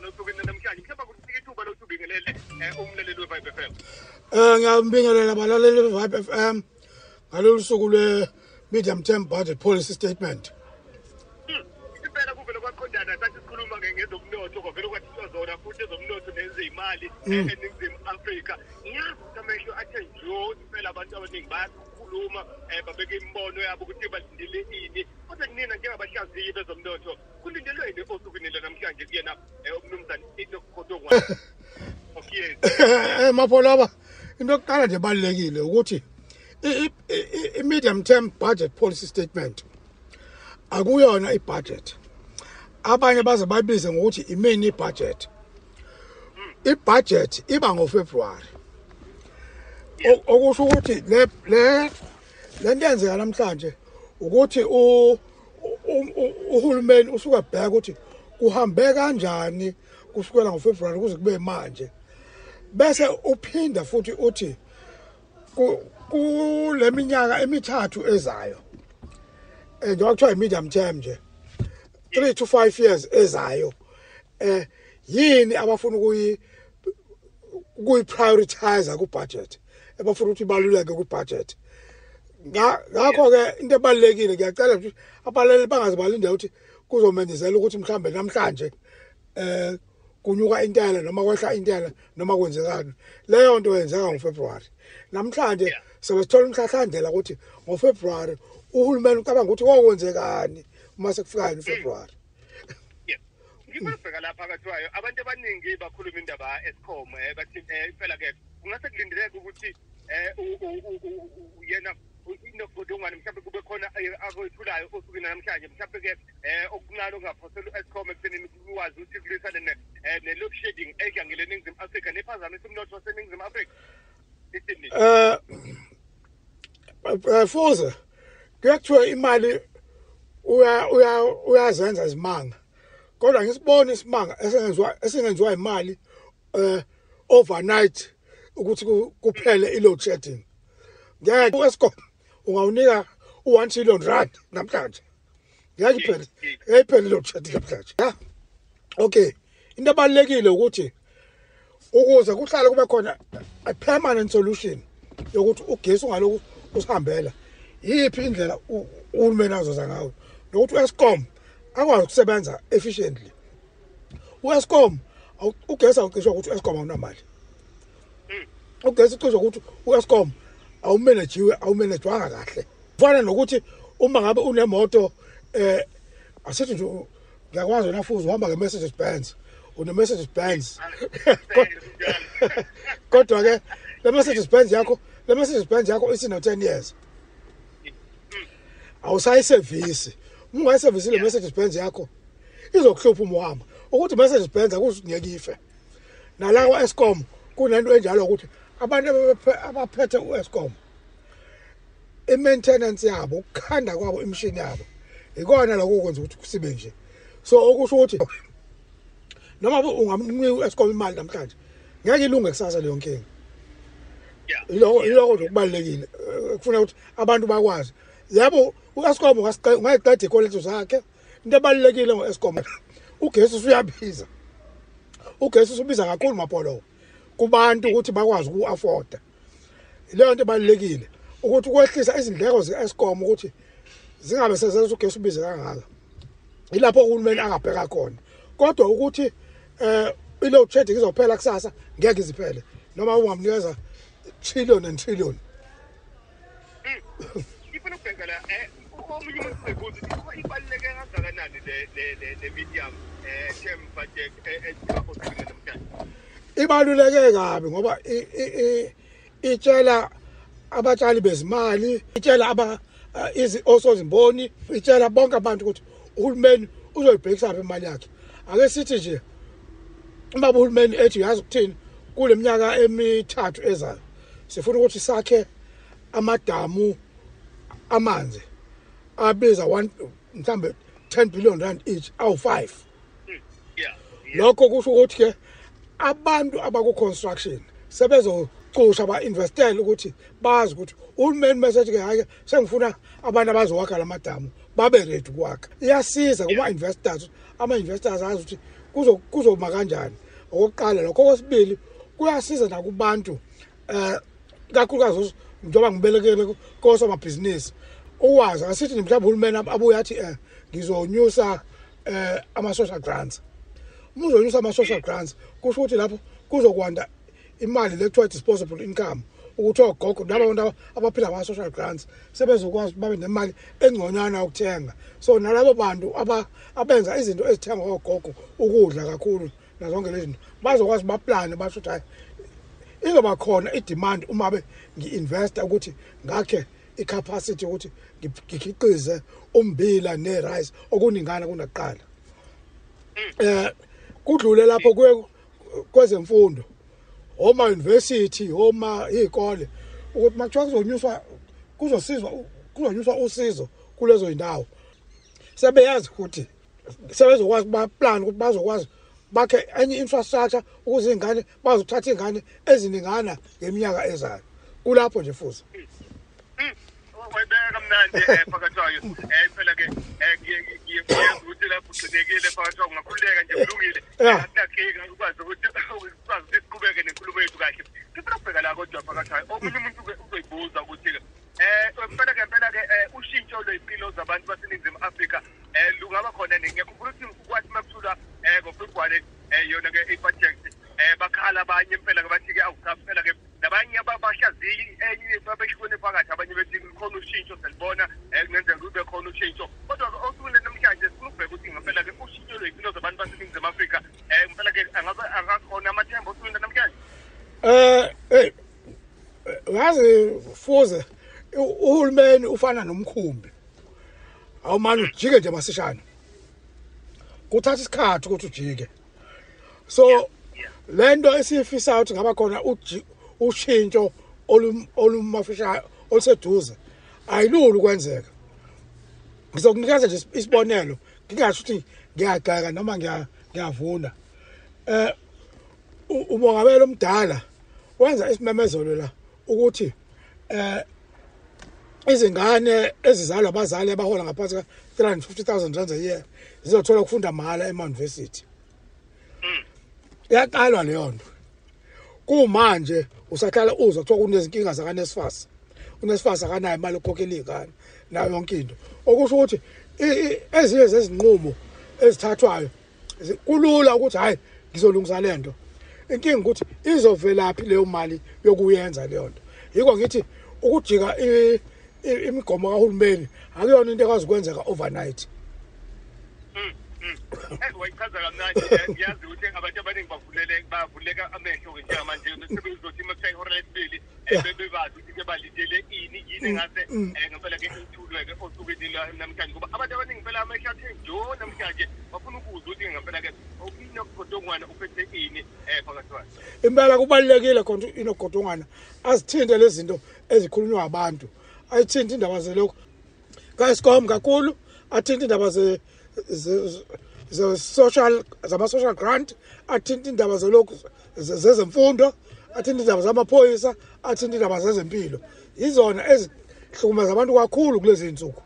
osukwini namhlanje mhlawumbe kuthi ithuba lokubingelele umlaleli we-Vibe FM. Ngiyabingelela abalaleli be-Vibe FM ngalolu suku lwe-medium term budget policy statement. Impela kuvele kwaqondana sathi sikhuluma ngezomnotho kwavele kwathi sizona futhi ezomnotho nenze imali eNingizimu Afrika. Ngiyazi ukuthi amehlo athe njo impela abantu abaningi bayakhuluma babeka imbono yabo ukuthi balindele ini. Kodwa kunina njengabahlaziyi bezomnotho kulindelweni osukwini namhlanje kuyena umnumzane iNokhodongwa. Mapolaba into yokuqala nje balekile ukuthi i-medium term budget policy statement akuyona i-budget. Abanye baze bayibize ngokuthi imini budget. I-budget iba ngoFebruary. Okusho ukuthi le nto yenzeka namhlanje ukuthi uhulumeni usuka bheka ukuthi kuhambe kanjani kusukela ngoFebruary kuze kube manje. Bese uphinda futhi uthi kule minyaka emithathu ezayo njengoba kuthiwa i-medium term nje 3 to 5 years ezayo yini abafuna ukuyi-prioritize ku-budget abafuna ukuthi ibaluleke ku-budget. Ngakho ke into ebalulekile ngiyacela ukuthi abalaleli bangaze balinde ukuthi kuzomenzela ukuthi mhlambe namhlanje kunyuka intela noma kwehla intela noma kwenzekani. Leyo nto yenzeka ngoFebruary. Namhlanje sebesithola umhlahlandlela ukuthi ngoFebruary uhulumeni ucabanga ukuthi kokwenzekani uma sekufika ngoFebruary. Ngibafika lapha kathiwayo abantu abaningi bakhuluma indaba Eskom bathi impela ke kungase kulindeleke ukuthi yena iNokhodongwa mhlawumbe kube khona akwethulayo osukwini namhlanje mhlawumbe ke okuncane ongaphosela Eskom ekuthenini ukwazi ukuthi kulisane ne-load shedding edlangele eNingizimu Afrika nephazamisa umnotho waseNingizimu Afrika. Fuze kuyakuthiwa imali uyazenza izimanga kodwa ngisibona isimanga esengenziwa imali overnight ukuthi kuphele i-load shedding. Ngeke uEskom ungawunika u1 trillion rand namhlanje. Ngeke iphele i-load shedding namhlanje. Okay, into ebalulekile ukuthi ukuze kuhlale kube khona a permanent solution yokuthi ugesi ungaloku usihambela yipi indlela uhulumeni azoza ngayo nokuthi uEskom akwazi ukusebenza efficiently. uEskom ugesi awucishwa ukuthi uEskom awunamali. Ugesi ucishwa ukuthi uEskom awumanejwanga kahle. Kufana nokuthi uma ngabe unemoto asithi nje ngiyakwazi wena futhi uhamba ngeMercedes Benz une-Mercedes Benz kodwa ke le Mercedes Benz yakho isino 10 years awusayisevisi. Ungayisevisi le Mercedes Benz yakho izokuhlupha uma uhamba ukuthi Mercedes Benz akuzingeke ife. Nala kwaEskom kunento enjalo ukuthi abantu abaphethe uEskom i-maintenance yabo ukukhanda kwabo imishini yabo ikona lokho kwenza ukuthi kusibe nje. So okusho ukuthi noma ungamnika uEskom imali namhlanje ngeke ilunge kusasa leyo nkinga. Iloko nje kubalekile kufuna ukuthi abantu bakwazi. Yabo uEskom ungayiqeda ikollejo zakhe. Into ebalekile ngoEskom ugesi usuyabiza. Ugesi usubiza kakhulu mapolo kubantu ukuthi bakwazi uku-afforda. Leyo nto ebalekile ukuthi ukwehlisa izindleko ze-Eskom ukuthi zingabe sezenza ugesi ubize kangaka. Ilapho uhulumeni angabheka khona. Kodwa ukuthi i-load shedding izophela kusasa ngeke iziphele noma ungamnikeza trillion and trillion. Ifuna ukubheka la omunye umuntu uzebuza ukuthi ibaluleke kangakanani le medium term budget ezikhona namhlanje. Ibaluleke kabi ngoba itshela abatshali bezimali, itshela osozimboni, itshela bonke abantu ukuthi uhulumeni uzoyibhekisa lapha imali yakhe. Ake sithi nje uma uhulumeni ethi uyazi ukuthini kule minyaka emithathu ezayo sifuna ukuthi sakhe amadamu amanzi abiza mhlambe 10 billion rand each awu5. Lokho kusho ukuthi ke abantu abaku construction sebezocusha ba-investele ukuthi bazi ukuthi uhulumeni message ke hayi sengifuna abantu abazowakha lamadamu babe ready ukwakha. Iyasiza kuma investors, ama investors azi ukuthi kuzoma kanjani okokuqala lokho kwesibili kuyasiza nakubantu kakhulukazi njengoba ngibelekele kosomabhizinisi ukwazi asithi mhlawumbe uhulumeni abuye athi ngizonyusa ama-social grants. Uma uzonyusa ama-social grants kusho ukuthi lapho kuzokwanda imali lekuthiwa disposable income ukuthi ogogo nabantu abaphila ngama-social grants sebezokwazi babe nemali engconywana yokuthenga. So nalabo bantu abenza izinto ezithengwa ogogo ukudla kakhulu nazonke lezi zinto bazokwazi baplane basho ukuthi hayi izoba khona i-demand uma ngi-investa ukuthi ngakhe i-capacity ukuthi ngikhiqize ummbila ne-rice okuningana kunakuqala. Kudlule lapho kwezemfundo oma university oma izikole ukuthi makuthiwa kuzonyuswa usizo kulezo indawo sebeyazi ukuthi sebezokwazi baplan ukuthi bazokwazi bakhe enye infrastructure ukuze ingane bazothatha ingane eziningana ngeminyaka ezayo kulapho nje futhi wayibeka mnandi phakathayo phela ke ngiyenza ukuthi lapho ucinekile phakathayo ungakhuleka nje kulungile nakika ukwazi ukuthi siqhubeke nenkulumo yethu kahle sifuna la kodwa phakathayo omunye umuntu uzoyibuza ukuthi phela ke ushintsho lwempilo zabantu baseNingizimu Afrika lungaba khona ngiyakhumbula ukuthi kwathi makuthula ngoFebruary yona ke i-project bakhala abanye phela ke bathi ke awusaphela ke nabanye abashaziyi enye babeshikone phakathi abanye bethi khona ushintsho selibona kungenzeka kube khona ushintsho kodwa osukwini namhlanje sifuna ukubheka ukuthi ngempela ke ushintsho lwempilo zabantu baseNingizimu Afrika ngempela ke angakhona amathemba osukwini namhlanje yazi fuze uhulumeni ufana nomkhumbi awumani ujike nje masishana kuthatha isikhathi ukuthi ujike so lento esifisa ukuthi ngaba khona ushintsho olumafisha oluseduze ayilulu kwenzeka. Ngizokunikeza nje isibonelo ngingasho ukuthi ngiyagxeka noma ngiyavuna. Umongameli omdala wenza isimemezelo la ukuthi izingane ezizalwa abazali abahola ngaphansi ka 350,000 rand a year zizothola ukufunda mahala ema-university. Yaqalwa leyo nto. Kumanje usahlala uzwa kuthiwa kunezinkinga zakaNSFAS. uNSFAS akanayo imali yokukhokhela izingane nayo yonke into. Okusho ukuthi ezinye zezinqumo ezithathwayo kulula ukuthi hayi ngizolungisa lento. Inkinga ukuthi izovelaphi leyo mali yokuyenza leyo nto. Yiko ngithi ukujika imigomo kahulumeni akuyona into ekwazi ukwenzeka overnight. Wayichaza kamnandi ngiyazi ukuthi abantu abaningi bavuleka amehlo njengamanje besebezothi makushaya ihora lesibili bebazi ukuthi balindele yini ngase ngempela ke ithulwe-ke osukwini namhlanje ngoba abantu abaningi phela amehlo athe njo namhlanje bafuna ukuzwa ukuthi ngempela ke inogodongwana uphethe ini phakathi kwayo. Impela kubalulekile khona inogodongwana azithinte lezi zinto ezikhulunywa abantu ayithinta indaba zelokho ka-Eskom kakhulu athinta indaba zama-social grant athinta indaba zelokhu zezemfundo athinta indaba zamaphoyisa athinta indaba zezempilo izona ezihlukumeza abantu kakhulu kulezi nsuku.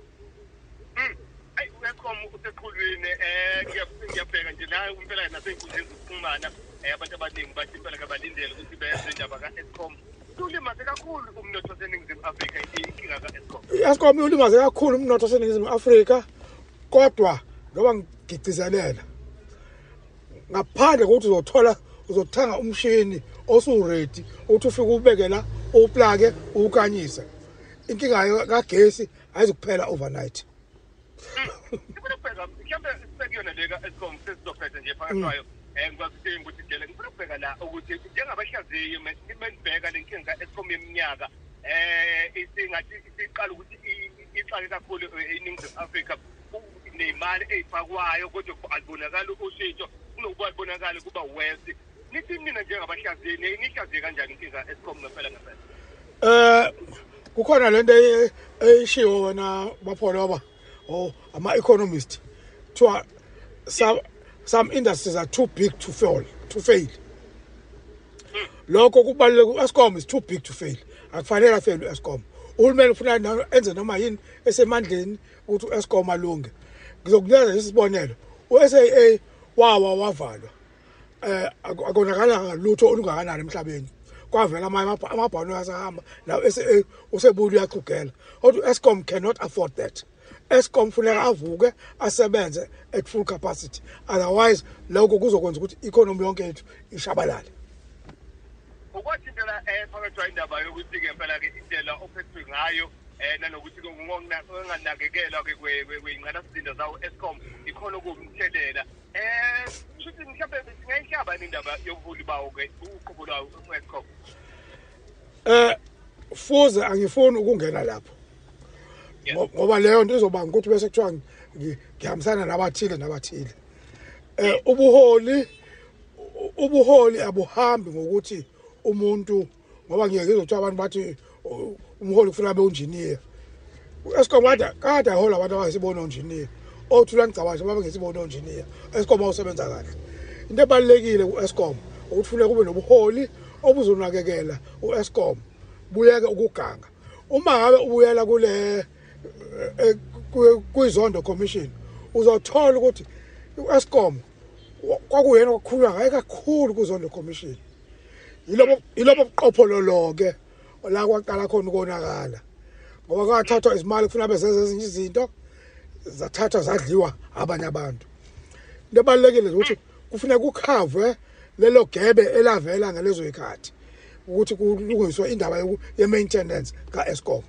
Eskom useqhulwini ngiyabheka nje la impela nasey'nkundleni zokuxhumana abantu abaningi bathi impela kabalindele ukuthi benze indaba ka-Eskom. Ulimaze kakhulu umnotho waseNingizimu Afrika inkinga ka-Eskom. I-Eskom ulimaze kakhulu umnotho waseNingizimu Afrika kodwa ngoba ngigcizelela ngaphandle kokuthi uzothenga umshini osu-ready ukuthi ufike ubeke la uplage ukanyise inkinga kagesi ayizukuphela overnight. Ngifuna ukubheka mhlawumbe sekuyona le ka-Eskom sesizophetha nje phakathi kwayo ngikwazi ukuthi ngifuna ukubheka la ukuthi njengabahlaziyi menibheka le nkinga ka-Eskom yeminyaka isingathi siqala ukuthi iqale kakhulu eNingizimu Afrika nemali eyifakwayo kodwa alibonakala ushintsho kunokubonakala kuba worse. Nithi mina njengabahlaziyi nihlaziye kanjani inkinga ka-Eskom ngempela ngempela? Kukhona lento eyishiwo wena bapholoba ama-economist kuthiwa some industries are too big to fail. Lokho kubaluleke u-Eskom is too big to fail. Akufanele afele u-Eskom. Uhulumeni ufuna enze noma yini esemandleni ukuthi u-Eskom alunge. Ngizokunikeza isibonelo. U-SAA wavalwa akonakala lutho olungakanani emhlabeni kwavela amabhano asahamba la usebuya uyaqhugela kodwa Eskom cannot afford that. Eskom funeka avuke asebenze at full capacity, otherwise lokho kuzokwenza ukuthi economy yonke yethu ishabalale. Ukwathi phela phakathi indaba yokuthi ke phela ke indlela ophethwe ngayo nanokuthi ngonganakekelwa ke kweinqalasizinda zawo Eskom ikhona ukumthelela futhi mhlawumbe singayishaba indaba yobuholi bawo ke uqobo lwawo Eskom. Fuze angifuni ukungena lapho ngoba leyo nto izobanga ukuthi bese kuthiwa ngihambisana nabathile. Ubuholi abuhambi ngokuthi umuntu ngoba ngiyeke ukuthi abantu bathi umholi ufuna abe engineer. Eskom kade ahola abantu abasibona engineer. Othula ngicabashe babe ngesibona engineer. Eskom awusebenza kahle. Into ebalekile kuEskom ukuthi funeka kube nobuholi obuzonakekela uEskom. Buyeke ukuganga. Uma ngabe ubuyela kule kwizondo commission uzothola ukuthi uEskom kwakuyena okukhuluma ngaye kakhulu kuzondo commission. Yilobo buqophololo ke la kwaqala khona ukonakala ngoba kwathathwa izimali kufuna bezenze ezinye izinto zathathwa zadliwa abanye abantu. Into ebalekile ukuthi kufuneka ukhavwe lelo gebe elavela ngalezo ikhathi ukuthi kulungiswe indaba ye-maintenance kaEskom.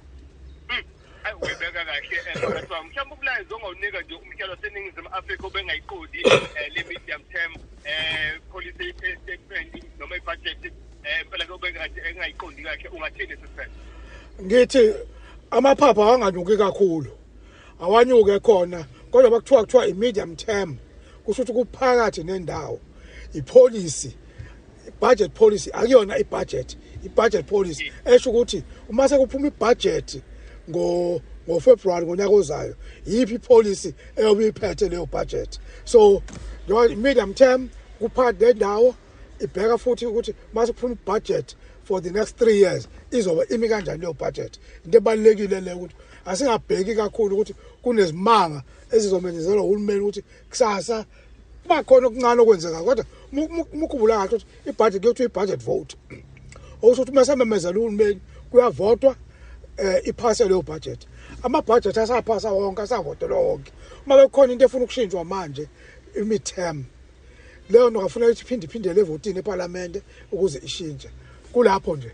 Ayibeka kahle mhlawumbe ubulayizo ongawunika nje umhlalo seningizimu Afrika obengayiqodi le medium term policy statement noma ibudget phela obekade engayiqondi kahle ungathini sisifela. Ngithi amaphapha awanganuki kakhulu awanyuke khona kodwa bakuthiwa iMedium term kusho ukuthi kuphakathi nendawo ipolicy budget policy akuyona ibudget policy esho ukuthi uma sekuphuma ibudget ngo February ngonyaka ozayo yipi policy eyobe iphethe leyo budget. So medium term kuphakathi nendawo ibheka futhi ukuthi mase kuphuma ibudget for the next 3 years izoba imi kanjani leyo budget. Into ebalekile le ukuthi asingabheki kakhulu ukuthi kunezimanga ezizomenyezelwa uhulumeni ukuthi kusasa bakhona okuncane okwenzeka kodwa mukubula kahle ukuthi ibudget kuyothi ibudget vote ukuthi uma sememezela uhulumeni kuyavotwa iphase leyo budget. Ama-budget asaphasa wonke asavotelwa wonke. Uma bekhona into efuna ukushintshwa manje i-midterm leyo nto ngafuna ukuthi iphinde levotini eParliament ukuze ishintshe kulapho nje.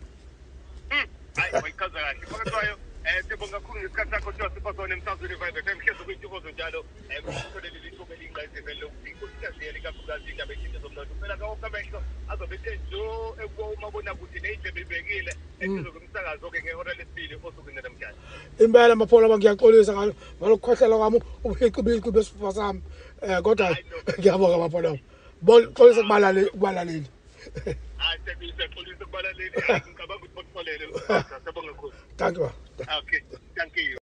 Hayi wayichaza kahle phakathi kwayo sibonga kakhulu ngesikhathi sakho sipasona emsazweni vibe mhleze ukuyithokozo njalo ukutholela lithuba elingqayizivele lokuthi ikakhulukazi indaba ezinto zomnotho phela kawonke amehlo azobe enjo ekumabonakude neyindlebe ibekile ezokumsakazo ke ngehora lesibili osukwini namhlanje. Impela maphola ngiyaxolisa ngalokukhohlela kwami ubuhiqi besifuba sami kodwa ngiyabonga maphola xolisa kubalaleli. Hayi sekuxolisa kubalaleli ngicabanga ukuthi botfolele sabonga kakhulu. Thank you. Okay, thank you.